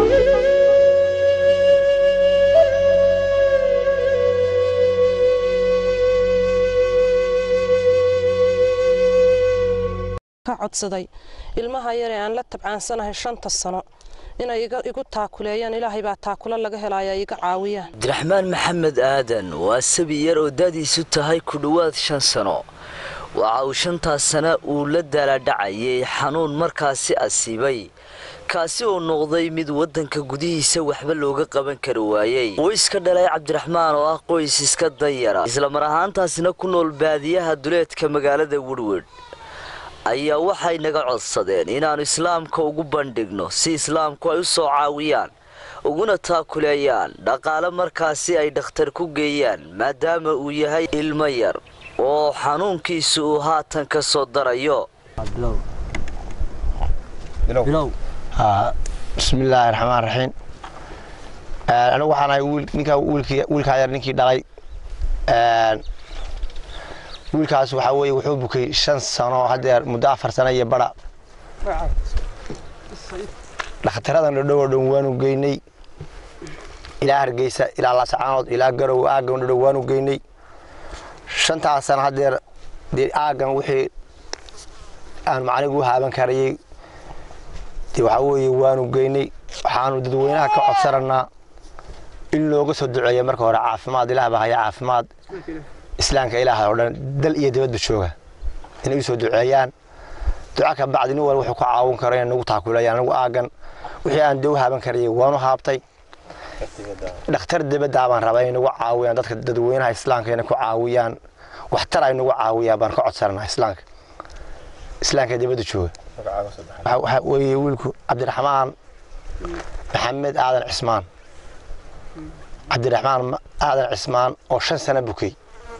codsaday ilmaha yar ee aan la tabcaansanahay 5 sano inay igu taakuleeyaan ilaahay baa taakula laga helaya iga caawiya Abdiraxmaan Maxamed Aadan waa sabi yar oo dadiisu tahay ku dhawaad 5 sano waxa uu 5 sano uu la dala dhacayay xanuun markaasi asiibay kaasi oo noqday mid wadanka gudihiisa waxba looga qaban karo waayay oo iska dhalay Abdiraxmaan oo ah qoys iska danyara isla mar ahaantaasina ku nool baadiyaha duleedka magaalada Woodward ayaa waxay naga codsadeen inaan islaamka ugu bandhigno si islaamku ay u soo caawiyaan uguna taakuleeyaan dhaqaale markaasi ay dhakhtar ku geeyaan maadaama uu yahay ilmo yar oo xanuunkiisu uu haatan ka soo darayo bismillaahir rahmaanir rahiim anigu waxaan ahay wiilka yar ninkii dhalay wiilkaas waxa weeye wuxuu bukay 5 sano hadeer muddo 4 sano iyo bara dhakhtarada dhow waanu geynay ilaa Hargeysa ilaa Laascaanood ilaa Garow aagan dhow waanu geynay 5 sano hadeer aagan wixii aan macaligu haaban karayay waxa weeye waanu geynay waxaanu dadweynaha ka codsanaa in looga soo duceeyo marka hore caafimaad ilaahay baa haya caafimaad islaamka ilaahay oo dhan dal iyo dibadba jooga inay soo duceeyaan duca ka bacdina wuxuu ka caawin karaa inagu taakulayaan anagu aagan wixii aan doow haaban karayay waanu haabtay dhakhtar dibadda baan rabaa inagu caawiyaan dadka dadweynaha islaamka inay ku caawiyaan wax tar ay nagu caawiyaan baan ka codsanaa islaamka dibadda jooga waxa weeye wiilku Abdiraxmaan Maxamed Aadan Cismaan Abdiraxmaan Aadan Cismaan oo 5 sano bukay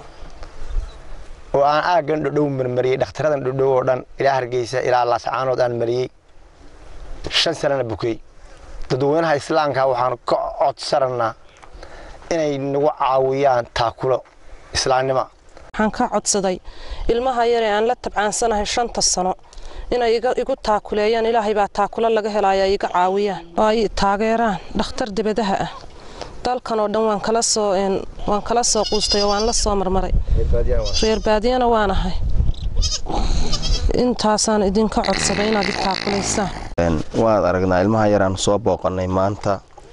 oo aan aagan dhow marmariyay dhakhtarada dhow oo dhan ilaa Hargeysa ilaa Laascaanood aan mariyay 5 sano bukay dadweynaha islaamka waxaan ka codsanaa inay nagu caawiyaan taakulo islaamnimo waxaan ka codsaday ilmaha yar ee aan la tabcaansanahay 5 sano inay igu taakuleeyaan ilaahay baa taakula laga helaya iga caawiya ay taageeraan dhakhtar dibadaha ah dalkan oo dhan waan kala soo quustay oo waan la soo marmaray reer baadiyana waan ahay intaasaan idinka codsaday inaad taakuleysaan waan aragnaa ilmaha yaraan soo booqanay maanta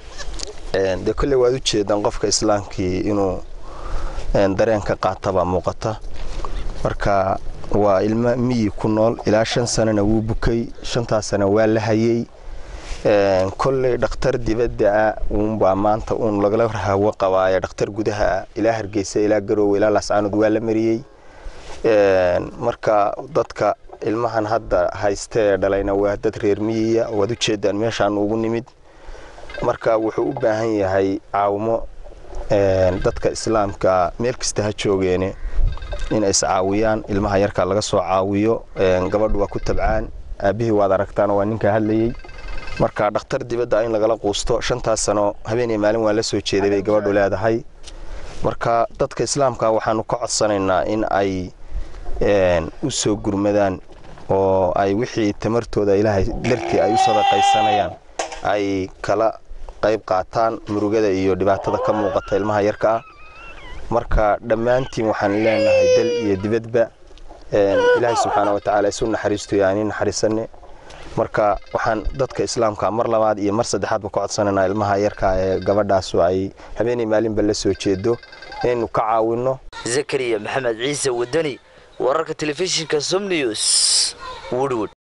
de kulli waad u jeedaan qofka islaamkii inuu dareen ka qaataba muuqata marka waa ilma miyi ku nool ilaa 5 sanana wuu bukay 5 sano waa la hayay kulli dhakhtar dibadda baa maanta lagala hawo qabaaya dhakhtar gudaha ilaa Hargeysa ilaa Garow ilaa Laascaanood waa la mariyay marka dadka ilmahan hadda haystee dhalayna waa dad reer miyiga wad u jeedaan meeshaan ugu nimid marka wuxuu u baahan yahay caawimo dadka islaamka meel kasta ha joogeene in ay caawiyaan ilmaha yarka laga soo caawiyo gabadhu waa ku tabcaan aabihii waad aragtaan waa ninka hadlayay marka dhakhtar dibadda in lagala quusto 5 sano habeenay maalin waa la soo jeeday bay gabadhu leedahay marka dadka islaamka waxaanu ka codsanaynaa in ay u soo gurmadaan oo ay wixii tamartooda ilaahay dartii ay u sadaqaysanayaan ay kala qayb qaataan murugada iyo dhibaatada ka muuqata ilmaha yarka marka dhammaantiin waxaan leenahay dal iyo dibadba ilaahay subxaanahu wa ta'aala isu naxariisto yaani naxariisane marka waxaan dadka islaamka mar labaad iyo mar saddexaad ba ku codsananaa ilmaha yarka ee gabadhaas ay habeenay maalinba la soo jeedo inuu ka caawino Zakariya Maxamed Ciise Wadani wararka telefishinka Som News Woodward